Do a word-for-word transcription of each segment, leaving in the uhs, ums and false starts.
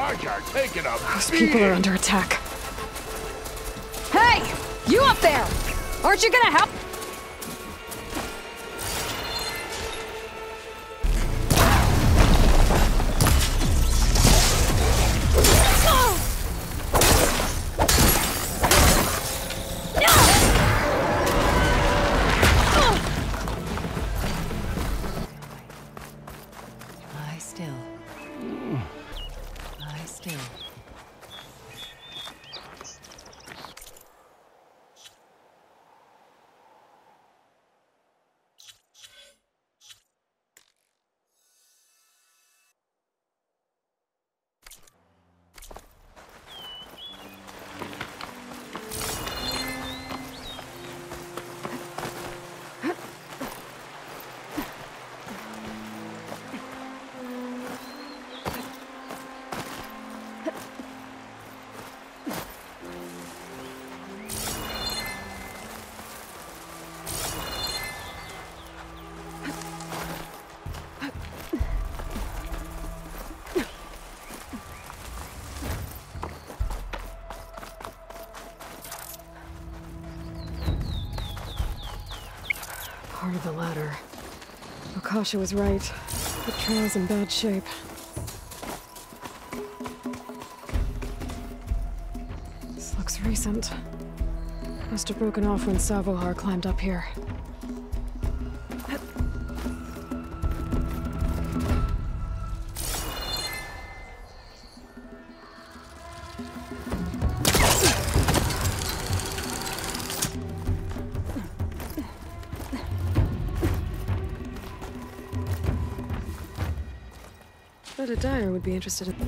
Carja are taking a Those people are under attack. Hey! You up there! Aren't you gonna help? Part of the ladder. Akasha was right. The trail's in bad shape. This looks recent. Must have broken off when Sahovar climbed up here. But a dyer would be interested in...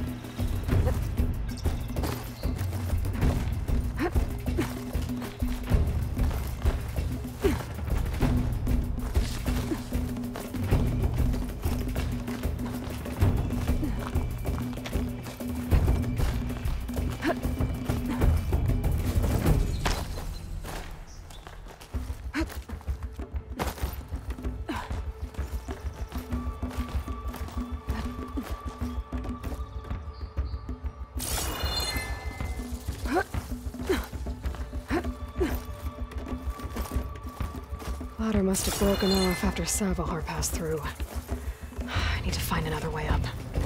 Ladder must have broken off after Sahovar passed through. I need to find another way up.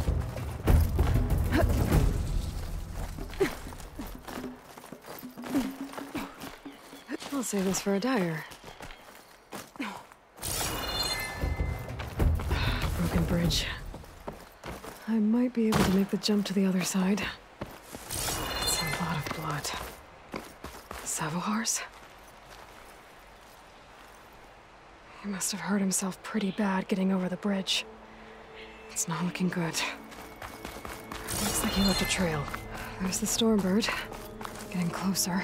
I'll save this for a dyer. Broken bridge. I might be able to make the jump to the other side. That's a lot of blood. Sahovar's? He must have hurt himself pretty bad getting over the bridge. It's not looking good. Looks like he left a trail. There's the stormbird. Getting closer.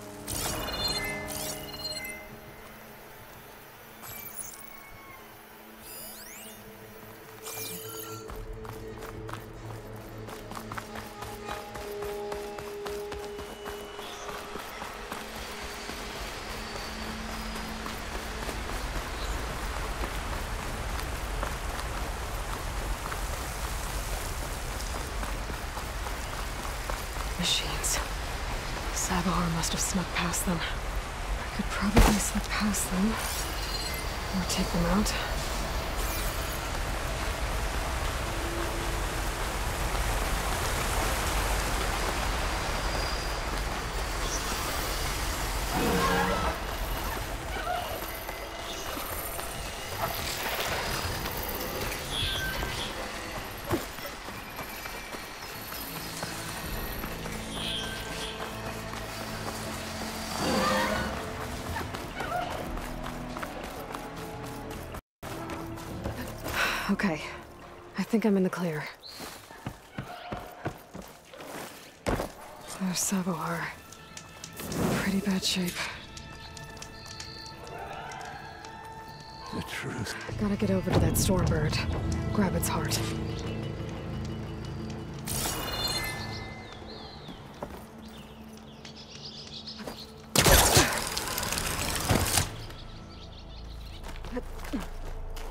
Machines. Sahovar must have snuck past them. I could probably slip past them. Or take them out. Okay. I think I'm in the clear. There's Sahovar. Pretty bad shape. The truth. Gotta get over to that stormbird. Grab its heart.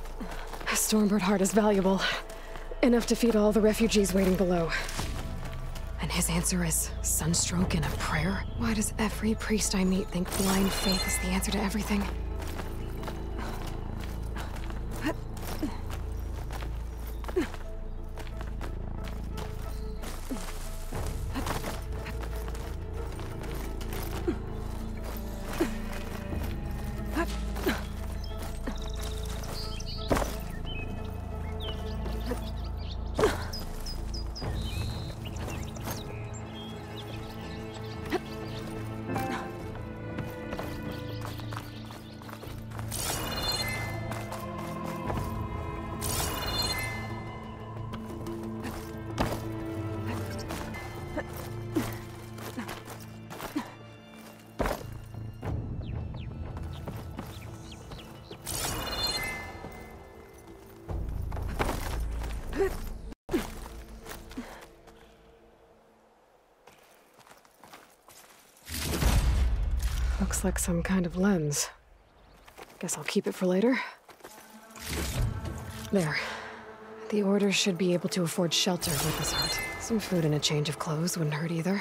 Stormbird heart is valuable. Enough to feed all the refugees waiting below. his answer is sunstroke and a prayer? Why does every priest I meet think blind faith is the answer to everything? Looks like some kind of lens. Guess I'll keep it for later. There. The Order should be able to afford shelter with this art. Some food and a change of clothes wouldn't hurt either.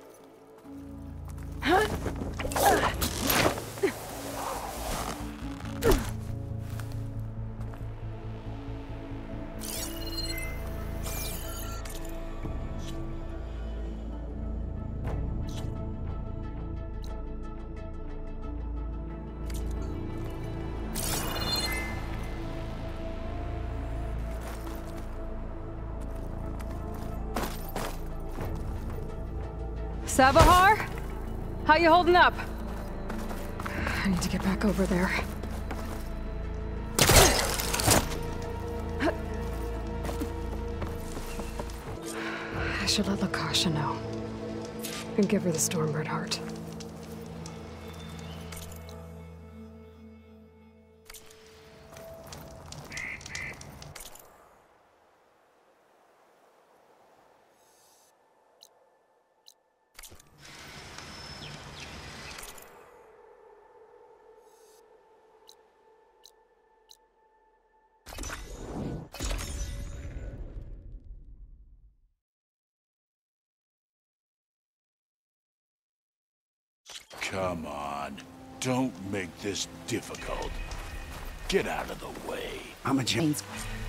Sahovar? How you holding up? I need to get back over there. I should let Lakasha know. And give her the stormbird heart. Come on. Don't make this difficult. Get out of the way. I'm a Chainscrape.